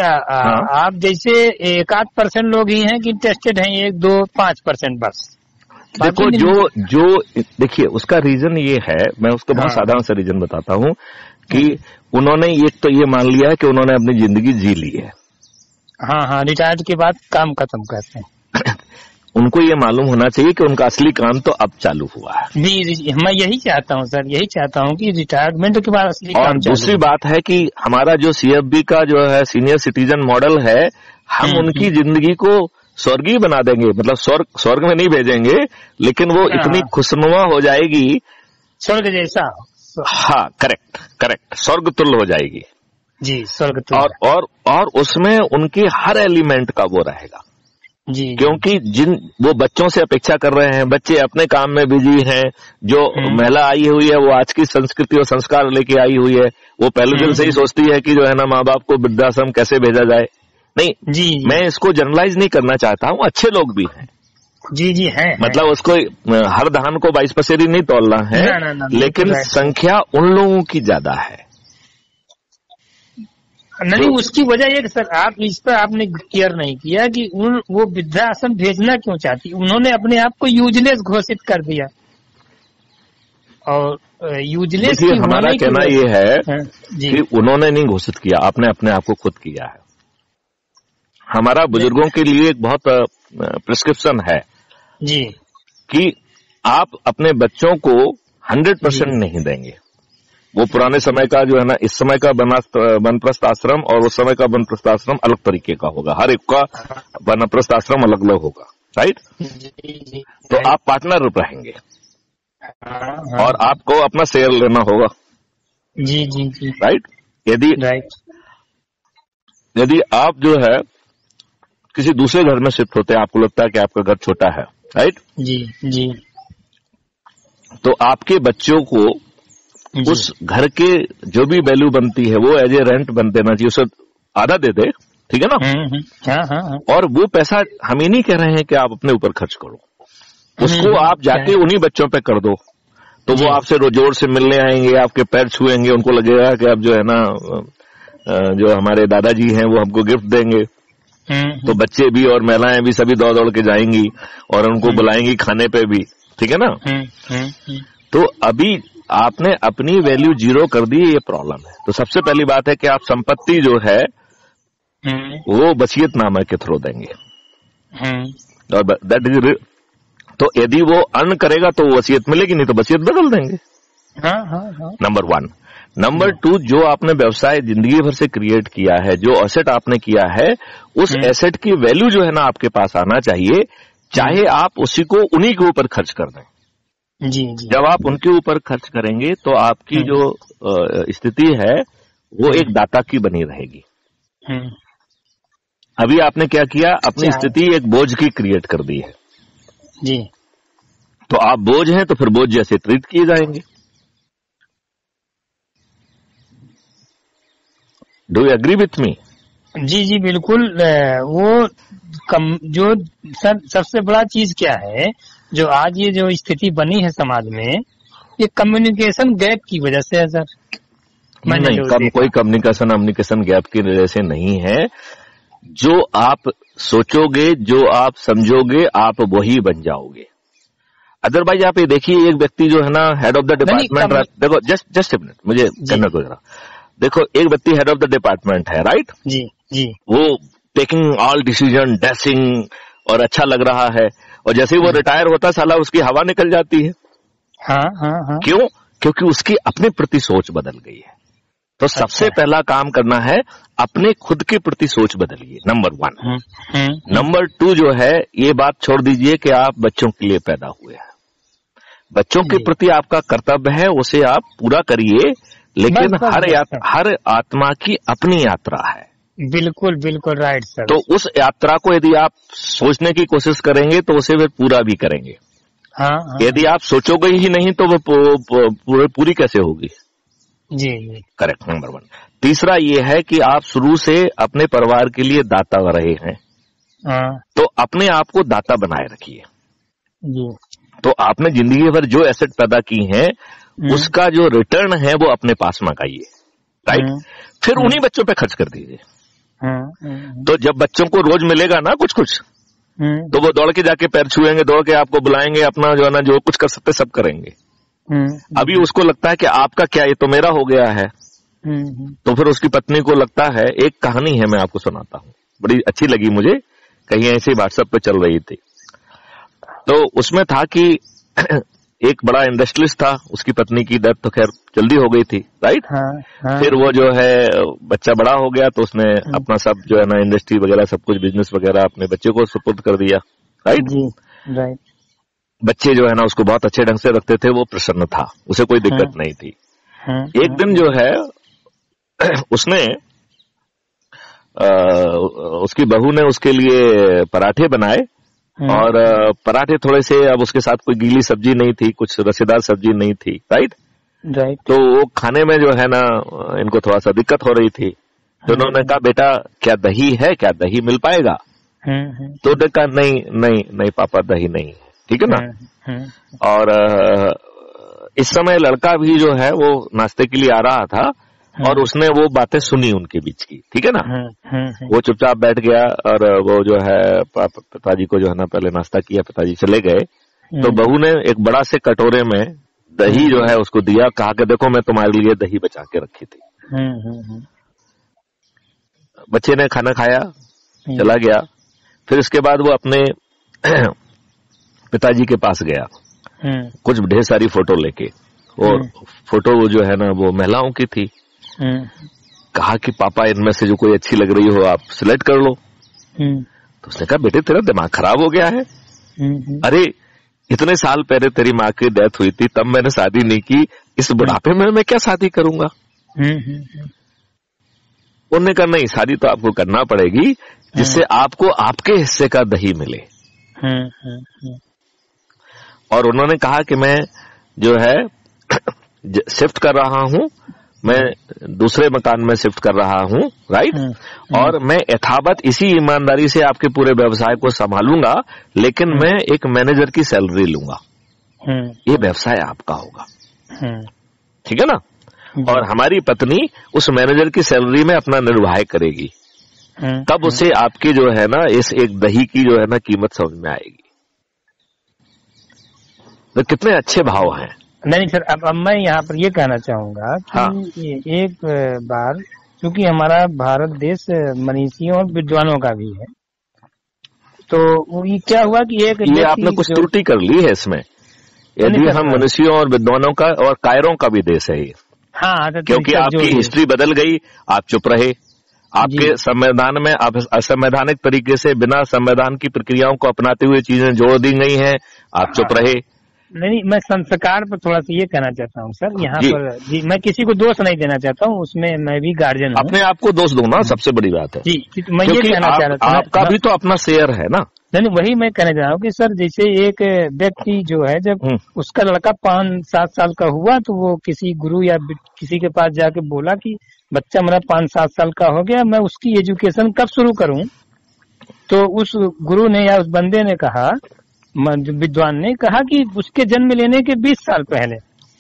अच्छा हाँ? आप जैसे 1-8% लोग ही हैं कि इंटरेस्टेड हैं, 1-2-5% बस? देखो जो देखिए उसका रीजन ये है, मैं उसको बहुत साधारण सा रीजन बताता हूँ कि उन्होंने एक तो ये मान लिया है कि उन्होंने अपनी जिंदगी जी ली है। हाँ, रिटायर्ड के बाद काम खत्म करते हैं। उनको ये मालूम होना चाहिए कि उनका असली काम तो अब चालू हुआ है। जी, मैं यही चाहता हूँ सर, यही चाहता हूँ कि रिटायरमेंट के बाद असली काम और दूसरी बात है कि हमारा जो CFB का जो है सीनियर सिटीजन मॉडल है, हम उनकी जिंदगी को स्वर्गीय बना देंगे, मतलब स्वर्ग में नहीं भेजेंगे, लेकिन वो इतनी खुशनुमा हो जाएगी, स्वर्ग जैसा। हाँ करेक्ट, स्वर्ग तुल्य हो जाएगी जी, स्वर्ग तुल्य। और उसमें उनके हर एलिमेंट का वो रहेगा जी, क्योंकि जिन वो बच्चों से अपेक्षा कर रहे हैं, बच्चे अपने काम में बिजी हैं, जो महिला आई हुई है वो आज की संस्कृति और संस्कार लेके आई हुई है, वो पहले दिन से ही सोचती है कि जो है ना माँ बाप को वृद्धाश्रम कैसे भेजा जाए। नहीं जी, मैं इसको जनरलाइज नहीं करना चाहता हूँ, अच्छे लोग भी हैं। जी है, मतलब उसको हर धान को 22 पसेरी नहीं तोलना है, लेकिन संख्या उन लोगों की ज्यादा है। नहीं, उसकी वजह ये सर, आप इस पर आपने क्लियर नहीं किया कि वो वृद्धाश्रम भेजना क्यों चाहती। उन्होंने अपने आप को यूजलेस घोषित कर दिया, और यूजलेस की हमारा कहना ये है कि उन्होंने नहीं घोषित किया, आपने अपने आप को खुद किया है। हमारा बुजुर्गों के लिए एक बहुत प्रिस्क्रिप्शन है जी कि आप अपने बच्चों को 100% नहीं देंगे। वो पुराने समय का जो है ना, इस समय का वनप्रस्थ आश्रम और उस समय का वनप्रस्थ आश्रम अलग तरीके का होगा, हर एक का वनप्रस्थ आश्रम अलग अलग होगा, राइट। तो आप पार्टनर रहेंगे और आपको अपना शेयर लेना होगा। जी राइट। यदि आप जो है किसी दूसरे घर में शिफ्ट होते हैं, आपको लगता है कि आपका घर छोटा है, राइट जी, तो आपके बच्चों को उस घर के जो भी वैल्यू बनती है वो एज ए रेंट बन देना चाहिए, उसे आधा दे दे, ठीक है ना। हाँ। और वो पैसा हम ही नहीं कह रहे हैं कि आप अपने ऊपर खर्च करो, उसको आप जाके उन्हीं बच्चों पे कर दो, तो वो आपसे रोजोर से मिलने आएंगे, आपके पैर छुएंगे, उनको लगेगा कि अब जो है ना जो हमारे दादाजी हैं वो हमको गिफ्ट देंगे। तो बच्चे भी और महिलाएं भी सभी दौड़ दौड़ के जाएंगी और उनको बुलाएंगी खाने पे भी, ठीक है ना। तो अभी आपने अपनी वैल्यू जीरो कर दी, ये प्रॉब्लम है। तो सबसे पहली बात है कि आप संपत्ति जो है वो वसीयतनामा के थ्रू देंगे, और दैट इज, तो यदि वो अर्न करेगा तो वसीयत मिलेगी, नहीं तो वसीयत बदल देंगे। नंबर 1। नंबर 2, जो आपने व्यवसाय जिंदगी भर से क्रिएट किया है, जो एसेट आपने किया है, उस एसेट की वैल्यू जो है ना आपके पास आना चाहिए, चाहे आप उसी को उन्हीं के ऊपर खर्च कर दें। जी। जब आप उनके ऊपर खर्च करेंगे तो आपकी जो स्थिति है वो एक दाता की बनी रहेगी। अभी आपने क्या किया, अपनी स्थिति एक बोझ की क्रिएट कर दी है जी। तो आप बोझ हैं तो फिर बोझ जैसे ट्रीट किए जाएंगे। Do you agree with me? जी बिल्कुल। वो जो सबसे बड़ा चीज क्या है, जो आज ये जो स्थिति बनी है समाज में, ये कम्युनिकेशन गैप की वजह से है सर। नहीं, कोई कम्युनिकेशन गैप की वजह से नहीं है। जो आप सोचोगे, जो आप समझोगे, आप वही बन जाओगे। अदरवाइज आप ये देखिए, एक व्यक्ति जो है ना हेड ऑफ द डिपार्टमेंट, देखो जस्ट मिनट मुझे करना दो जरा। देखो, एक व्यक्ति हेड ऑफ द डिपार्टमेंट है, राइट जी। वो टेकिंग ऑल डिसीजन, ड्रेसिंग, और अच्छा लग रहा है, और जैसे ही वो रिटायर होता साला उसकी हवा निकल जाती है। हाँ। क्यों? क्योंकि उसकी अपने प्रति सोच बदल गई है। तो सबसे पहला काम करना है, अपने खुद के प्रति सोच बदलिए, नंबर 1। नंबर 2 जो है, ये बात छोड़ दीजिए कि आप बच्चों के लिए पैदा हुए हैं। बच्चों के प्रति आपका कर्तव्य है, उसे आप पूरा करिए, लेकिन हर आत्मा की अपनी यात्रा है। बिल्कुल राइट सर। तो उस यात्रा को यदि आप सोचने की कोशिश करेंगे तो उसे फिर पूरा भी करेंगे। हाँ। यदि आप सोचोगे ही नहीं तो वो पूरी कैसे होगी? जी। Correct, number 1। तीसरा ये है कि आप शुरू से अपने परिवार के लिए दाता रहे हैं, तो अपने आप को दाता बनाए रखिए। तो आपने जिंदगी भर जो एसेट पैदा की हैं, उसका जो रिटर्न है वो अपने पास मंगाइए, राइट। फिर उन्हीं बच्चों पे खर्च कर दीजिए। तो जब बच्चों को रोज मिलेगा ना कुछ कुछ, तो वो दौड़ के जाके पैर छुएंगे, दौड़ के आपको बुलाएंगे, अपना जो है ना जो कुछ कर सकते सब करेंगे। अभी उसको लगता है कि आपका क्या, ये तो मेरा हो गया है। तो फिर उसकी पत्नी को लगता है, एक कहानी है मैं आपको सुनाता हूँ, बड़ी अच्छी लगी मुझे, कहीं ऐसे व्हाट्सएप पे चल रही थी। तो उसमें था कि एक बड़ा इंडस्ट्रियलिस्ट था, उसकी पत्नी की डेथ तो खैर जल्दी हो गई थी, राइट। फिर वो जो है बच्चा बड़ा हो गया तो उसने अपना सब जो है ना इंडस्ट्री वगैरह सब कुछ बिजनेस वगैरह अपने बच्चे को सुपुर्द कर दिया, राइट। बच्चे जो है ना उसको बहुत अच्छे ढंग से रखते थे, वो प्रसन्न था, उसे कोई दिक्कत नहीं थी। एक दिन जो है उसने उसकी बहू ने उसके लिए पराठे बनाए, और पराठे थोड़े से, अब उसके साथ कोई गीली सब्जी नहीं थी, कुछ रसेदार सब्जी नहीं थी, राइट। तो वो खाने में जो है ना इनको थोड़ा सा दिक्कत हो रही थी। तो उन्होंने कहा, बेटा क्या दही है, क्या दही मिल पाएगा? तो उन्होंने कहा, नहीं नहीं नहीं पापा, दही नहीं है, ठीक है ना। और इस समय लड़का भी जो है वो नाश्ते के लिए आ रहा था, और उसने वो बातें सुनी उनके बीच की, ठीक है ना। वो चुपचाप बैठ गया, और वो जो है पिताजी को जो है ना पहले नाश्ता किया, पिताजी चले गए। तो बहू ने एक बड़ा से कटोरे में दही जो है उसको दिया, कहा कि देखो मैं तुम्हारे लिए दही बचा के रखी थी। बच्चे ने खाना खाया, चला गया। फिर इसके बाद वो अपने पिताजी के पास गया, कुछ ढेर सारी फोटो लेके, और फोटो वो जो है ना वो महिलाओं की थी। कहा कि पापा इनमें से जो कोई अच्छी लग रही हो आप सिलेक्ट कर लो। तो उसने कहा, बेटे तेरा दिमाग खराब हो गया है, अरे इतने साल पहले तेरी माँ की डेथ हुई थी, तब मैंने शादी नहीं की, इस बुढ़ापे में मैं क्या शादी करूंगा? उन्होंने कहा, नहीं, शादी तो आपको करना पड़ेगी, जिससे आपको आपके हिस्से का दही मिले। और उन्होंने कहा कि मैं जो है शिफ्ट कर रहा हूं, मैं दूसरे मकान में शिफ्ट कर रहा हूं, राइट। और मैं यथावत इसी ईमानदारी से आपके पूरे व्यवसाय को संभालूंगा, लेकिन मैं एक मैनेजर की सैलरी लूंगा, ये व्यवसाय आपका होगा, ठीक है ना। और हमारी पत्नी उस मैनेजर की सैलरी में अपना निर्वाह करेगी, तब उसे आपकी जो है ना इस एक दही की जो है ना कीमत समझ में आएगी। तो कितने अच्छे भाव हैं। नहीं सर, अब मैं यहाँ पर ये कहना चाहूंगा कि एक बार, क्योंकि हमारा भारत देश मनीषियों और विद्वानों का भी है, तो ये क्या हुआ कि एक ये आपने कुछ त्रुटि कर ली है इसमें। यदि हम मनुष्यों और विद्वानों का और कायरों का भी देश है ये। हाँ, क्योंकि आपकी हिस्ट्री बदल गई, आप चुप रहे, आपके संविधान में आप असंवैधानिक तरीके से बिना संविधान की प्रक्रियाओं को अपनाते हुए चीजें जोड़ दी गई हैं, आप चुप रहे। नहीं, मैं संस्कार पर थोड़ा सा ये कहना चाहता हूँ सर, यहाँ पर जी मैं किसी को दोष नहीं देना चाहता हूँ, उसमें मैं भी गार्जियन हूँ। अपने आप को दोष दो ना, सबसे बड़ी बात है। जी, मैं ये कहना चाह रहा था, आपका भी तो अपना शेयर है ना। नहीं, वही मैं कहना चाह रहा हूँ कि सर जैसे एक व्यक्ति जो है, जब उसका लड़का 5-7 साल का हुआ, तो वो किसी गुरु या किसी के पास जाके बोला कि बच्चा मेरा 5-7 साल का हो गया, मैं उसकी एजुकेशन कब शुरू करूं? तो उस गुरु ने या उस बंदे ने कहा, विद्वान ने कहा कि उसके जन्म लेने के 20 साल पहले।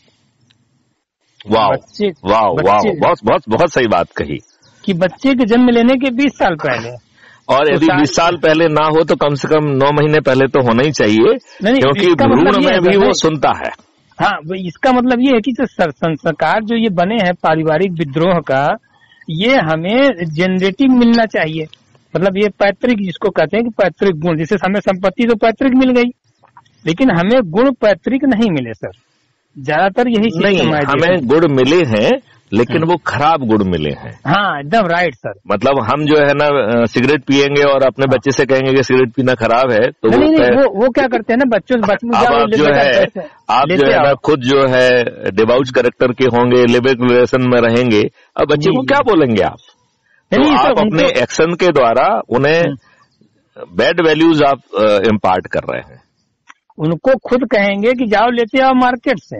वाह वाह वाह, बहुत सही बात कही कि बच्चे के जन्म लेने के 20 साल पहले। और यदि 20 साल पहले ना हो तो कम से कम 9 महीने पहले तो होना ही चाहिए, क्योंकि भ्रूण में भी वो सुनता है। हाँ, इसका मतलब ये है कि जो संस्कार जो ये बने हैं पारिवारिक विद्रोह का, ये हमें जेनरेटिव मिलना चाहिए। मतलब ये पैतृक, जिसको कहते हैं कि पैतृक गुण, जैसे हमें संपत्ति तो पैतृक मिल गई, लेकिन हमें गुण पैतृक नहीं मिले सर। ज्यादातर यही नहीं, हमें गुण मिले हैं, लेकिन वो खराब गुण मिले हैं। हाँ, एकदम राइट सर। मतलब हम जो है ना सिगरेट पियेंगे और अपने बच्चे से कहेंगे कि सिगरेट पीना खराब है, तो वो क्या करते हैं ना, बच्चों आप जो है ना खुद जो है डिवाउच कैरेक्टर के होंगे, लिविंग रिलेशन में रहेंगे, अब बच्चे को क्या बोलेंगे आप? तो आप अपने एक्शन के द्वारा उन्हें बैड वैल्यूज आप इम्पार्ट कर रहे हैं। उनको खुद कहेंगे कि जाओ लेते आओ मार्केट से।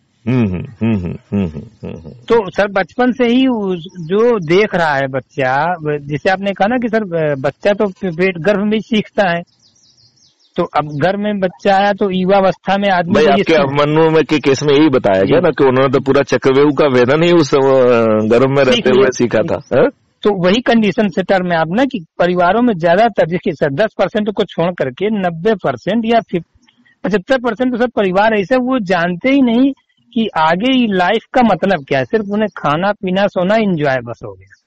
तो सर बचपन से ही जो देख रहा है बच्चा, जिसे आपने कहा ना कि सर बच्चा तो पेट गर्भ में सीखता है, तो अब घर में बच्चा आया तो युवावस्था में आदमी भाई आपके अभिमन्यु में के केस में यही बताया गया ना कि उन्होंने तो पूरा चक्रव्यूह का वेदन ही उस गर्भ में रहते हुए सीखा था। तो वही कंडीशन से टर्म है आप ना कि परिवारों में ज्यादातर देखिए सर 10% को छोड़ करके 90% या 75% तो सब परिवार ऐसे वो जानते ही नहीं कि आगे लाइफ का मतलब क्या है, सिर्फ उन्हें खाना पीना सोना एंजॉय बस हो गया।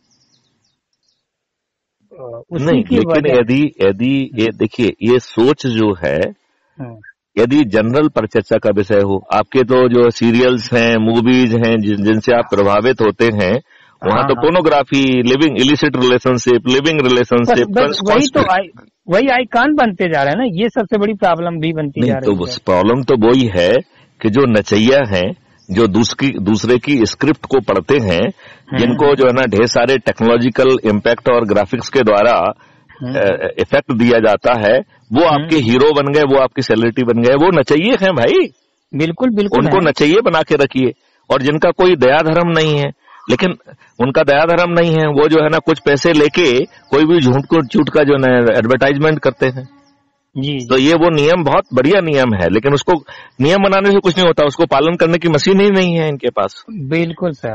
उसी नहीं, की लेकिन वजह यदि ये देखिए ये सोच जो है, यदि जनरल पर चर्चा का विषय हो, आपके तो जो सीरियल्स हैं, मूवीज हैं जिनसे आप प्रभावित होते हैं, वहां तो pornography, living illicit relationship, living relationship, वही आइकॉन बनते जा रहे हैं ना, ये सबसे बड़ी प्रॉब्लम भी बनती जा रही है। तो प्रॉब्लम तो वही है कि जो नचैया हैं, जो दूसरे की स्क्रिप्ट को पढ़ते हैं, जिनको जो है ना ढेर सारे टेक्नोलॉजिकल इम्पैक्ट और ग्राफिक्स के द्वारा इफेक्ट दिया जाता है, वो आपके हीरो बन गए, वो आपकी सेलिब्रिटी बन गए, वो नचैये हैं भाई। बिल्कुल बिल्कुल, उनको नचैये बना के रखिए। और जिनका कोई दया धर्म नहीं है, लेकिन उनका दया धर्म नहीं है, वो जो है ना कुछ पैसे लेके कोई भी झूठ का जो है एडवर्टाइजमेंट करते हैं। जी। तो ये वो नियम बहुत बढ़िया नियम है, लेकिन उसको नियम बनाने से कुछ नहीं होता, उसको पालन करने की मशीन ही नहीं है इनके पास। बिल्कुल सर।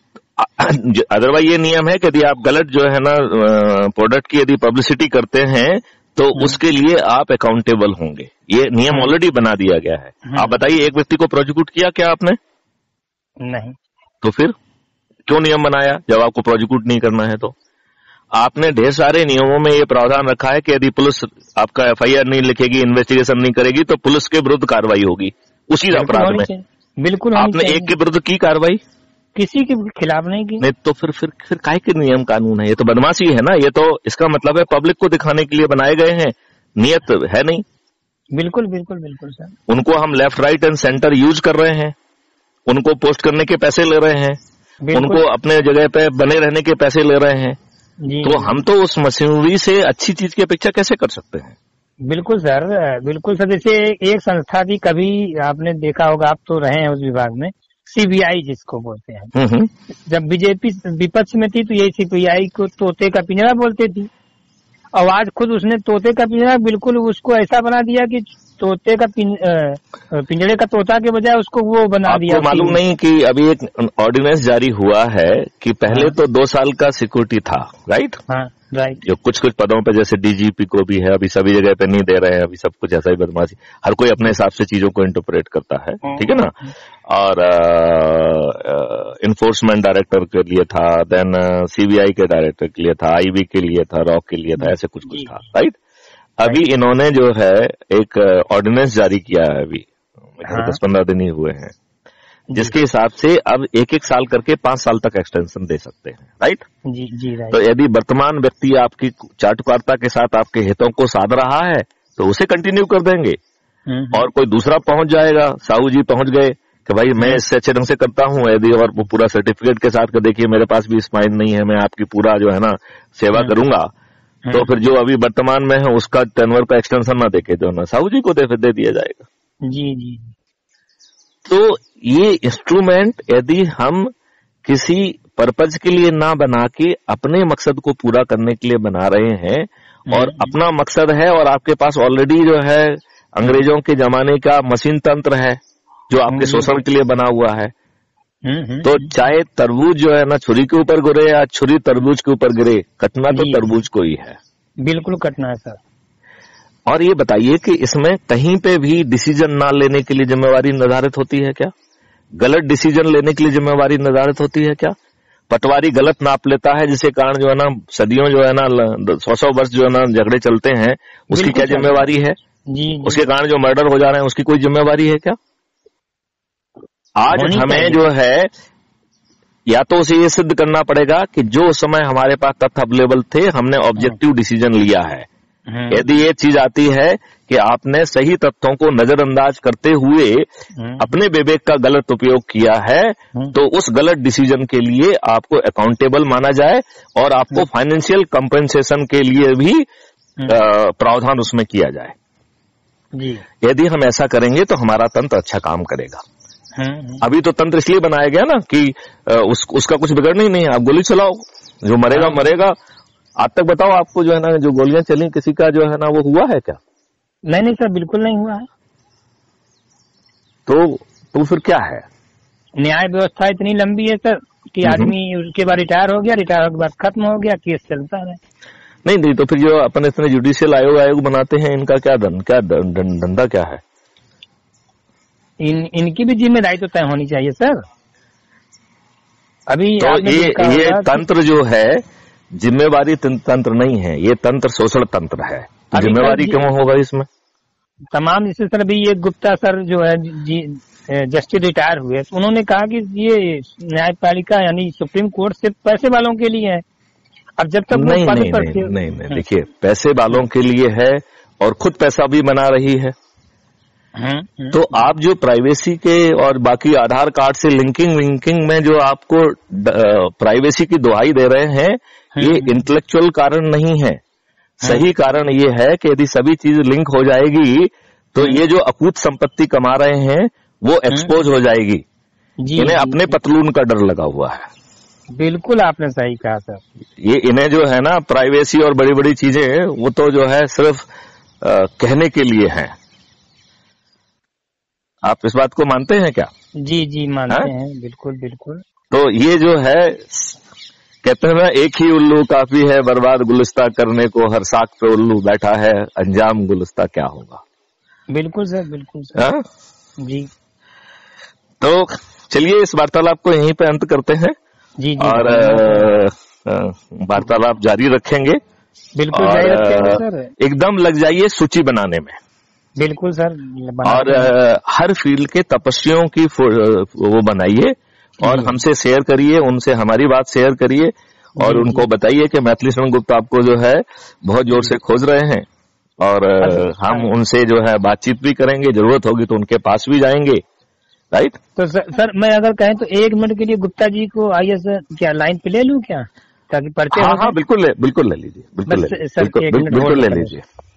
अदरवाइज ये नियम है कि यदि आप गलत जो है ना प्रोडक्ट की यदि पब्लिसिटी करते हैं तो उसके लिए आप अकाउंटेबल होंगे। ये नियम ऑलरेडी बना दिया गया है। आप बताइए, एक व्यक्ति को प्रोसिक्यूट किया क्या आपने? नहीं। तो फिर क्यों नियम बनाया जब आपको प्रोसिक्यूट नहीं करना है? तो आपने ढेर सारे नियमों में ये प्रावधान रखा है कि यदि पुलिस आपका एफआईआर नहीं लिखेगी, इन्वेस्टिगेशन नहीं करेगी, तो पुलिस के विरुद्ध कार्रवाई होगी उसी अपराध में। बिल्कुल। आपने एक के विरुद्ध की कार्रवाई, किसी के खिलाफ नहीं की। नहीं तो फिर काहे के नियम कानून है? ये तो बदमाशी है ना। ये तो इसका मतलब है पब्लिक को दिखाने के लिए बनाए गए हैं, नियत है नहीं। बिल्कुल बिल्कुल बिल्कुल सर। उनको हम left right and centre use कर रहे हैं, उनको पोस्ट करने के पैसे ले रहे हैं, उनको अपने जगह पे बने रहने के पैसे ले रहे हैं। तो हम तो उस मशीनरी से अच्छी चीज की अपेक्षा कैसे कर सकते हैं? बिल्कुल सर, बिल्कुल सर। जैसे एक संस्था थी, कभी आपने देखा होगा, आप तो रहे हैं उस विभाग में, सीबीआई जिसको बोलते हैं। जब बीजेपी विपक्ष में थी तो यही सीबीआई को तोते का पिंजरा बोलते थी। और आज खुद उसने तोते का पिंजरा बिल्कुल उसको ऐसा बना दिया कि तोते का पिंजरे का तोता के बजाय उसको वो बना दिया। आपको मालूम नहीं कि अभी एक ऑर्डिनेंस जारी हुआ है कि पहले तो 2 साल का सिक्योरिटी था, राइट? हाँ, राइट। जो कुछ पदों पे जैसे डीजीपी को भी है, अभी सभी जगह पे नहीं दे रहे हैं, अभी सब कुछ ऐसा ही बदमाशी, हर कोई अपने हिसाब से चीजों को इंटरप्रेट करता है, ठीक है ना। और इन्फोर्समेंट डायरेक्टर के लिए था, देन सीबीआई के डायरेक्टर के लिए था, आईबी के लिए था, रॉक के लिए था, ऐसे कुछ था, राइट। अभी इन्होंने जो है एक ऑर्डिनेंस जारी किया है, अभी 10-15 दिन ही हुए हैं, जिसके हिसाब से अब 1-1 साल करके 5 साल तक एक्सटेंशन दे सकते हैं, राइट? जी जी, राइट। तो यदि वर्तमान व्यक्ति आपकी चाटुकारिता के साथ आपके हितों को साध रहा है तो उसे कंटिन्यू कर देंगे। और कोई दूसरा पहुंच जाएगा, साहू जी पहुंच गए कि भाई मैं इससे अच्छे ढंग से करता हूं, यदि और वो पूरा सर्टिफिकेट के साथ, देखिए मेरे पास भी स्पाइन नहीं है, मैं आपकी पूरा जो है ना सेवा करूंगा, तो फिर जो अभी वर्तमान में है उसका टेन्योर का एक्सटेंशन ना देके जो ना साहू जी को दे दिया जाएगा। जी जी। तो ये इंस्ट्रूमेंट यदि हम किसी पर्पज के लिए ना बना के अपने मकसद को पूरा करने के लिए बना रहे हैं, और अपना मकसद है और आपके पास ऑलरेडी जो है अंग्रेजों के जमाने का मशीन तंत्र है जो आपके शोषण के लिए बना हुआ है, तो चाहे तरबूज जो है ना छुरी के ऊपर गिरे या छुरी तरबूज के ऊपर गिरे, कटना तो तरबूज को ही है। बिल्कुल कटना है सर। और ये बताइए कि इसमें कहीं पे भी डिसीजन ना लेने के लिए जिम्मेवारी निर्धारित होती है क्या? गलत डिसीजन लेने के लिए जिम्मेवारी निर्धारित होती है क्या? पटवारी गलत नाप लेता है जिसके कारण जो है ना सदियों जो है ना 100 वर्ष जो है ना झगड़े चलते हैं, उसकी क्या जिम्मेवारी है? जी। उसके कारण जो मर्डर हो जा रहे हैं उसकी कोई जिम्मेवारी है क्या? आज हमें जो है या तो उसे ये सिद्ध करना पड़ेगा कि जो उस समय हमारे पास तथ्य अवेलेबल थे हमने ऑब्जेक्टिव डिसीजन लिया है। यदि ये चीज आती है कि आपने सही तथ्यों को नजरअंदाज करते हुए अपने विवेक का गलत उपयोग किया है, तो उस गलत डिसीजन के लिए आपको अकाउंटेबल माना जाए और आपको फाइनेंशियल कंपेंसेशन के लिए भी प्रावधान उसमें किया जाए। यदि हम ऐसा करेंगे तो हमारा तंत्र अच्छा काम करेगा। अभी तो तंत्र इसलिए बनाया गया ना कि उसका कुछ बिगड़ना ही नहीं है, आप गोली चलाओ, जो मरेगा मरेगा। आज तक बताओ आपको जो है ना जो गोलियां चली किसी का जो है ना वो हुआ है क्या? नहीं सर, बिल्कुल नहीं हुआ है। तो फिर क्या है? न्याय व्यवस्था इतनी लंबी है सर, कि आदमी उसके बाद रिटायर हो गया, रिटायर होने के बाद खत्म हो गया, केस चलता रहे। नहीं तो फिर जो अपन इतने जुडिशियल आयोग बनाते हैं, इनका क्या धंधा क्या है? इनकी भी जिम्मेदारी तो तय होनी चाहिए सर। अभी तो ये तंत्र जो है जिम्मेवारी तंत्र नहीं है, ये तंत्र शोषण तंत्र है। तो जिम्मेवारी क्यों होगा इसमें? तमाम जैसे सर अभी ये गुप्ता सर जो है जस्टिस रिटायर हुए, तो उन्होंने कहा कि ये न्यायपालिका यानी सुप्रीम कोर्ट सिर्फ पैसे वालों के लिए है। अब जब तक नहीं, देखिए पैसे वालों के लिए है और खुद पैसा भी बना रही है। तो आप जो प्राइवेसी के और बाकी आधार कार्ड से लिंकिंग में जो आपको प्राइवेसी की दुहाई दे रहे हैं, ये इंटेलेक्चुअल कारण नहीं है। सही कारण ये है कि यदि सभी चीज लिंक हो जाएगी तो ये जो अकूत संपत्ति कमा रहे हैं वो एक्सपोज हो जाएगी। इन्हें अपने पतलून का डर लगा हुआ है। बिल्कुल आपने सही कहा सर। ये इन्हें जो है ना प्राइवेसी और बड़ी बड़ी चीजें, वो तो जो है सिर्फ कहने के लिए हैं। आप इस बात को मानते हैं क्या? जी मानते हैं, बिल्कुल। तो ये जो है कहते हैं ना, एक ही उल्लू काफी है बर्बाद गुलिस्ता करने को, हर साख पे उल्लू बैठा है, अंजाम गुलिस्ता क्या होगा। बिल्कुल सर। जी। तो चलिए इस वार्तालाप को यहीं पे अंत करते हैं। जी। और वार्तालाप जारी रखेंगे। बिल्कुल जारी रखेंगे सर। एकदम लग जाइए सूची बनाने में। बिल्कुल सर। और हर फील्ड के तपस्वियों की वो बनाइए और हमसे शेयर करिए, उनसे हमारी बात शेयर करिए और उनको बताइए कि मैथिली शरण गुप्त आपको जो है बहुत जोर से खोज रहे हैं और हम उनसे जो है बातचीत भी करेंगे, जरूरत होगी तो उनके पास भी जाएंगे। राइट। तो सर मैं अगर कहें तो 1 मिनट के लिए गुप्ता जी को आइए सर, क्या लाइन पे ले लूं क्या, ताकि पर्चे? हाँ बिल्कुल ले लीजिए, बिल्कुल ले लीजिए।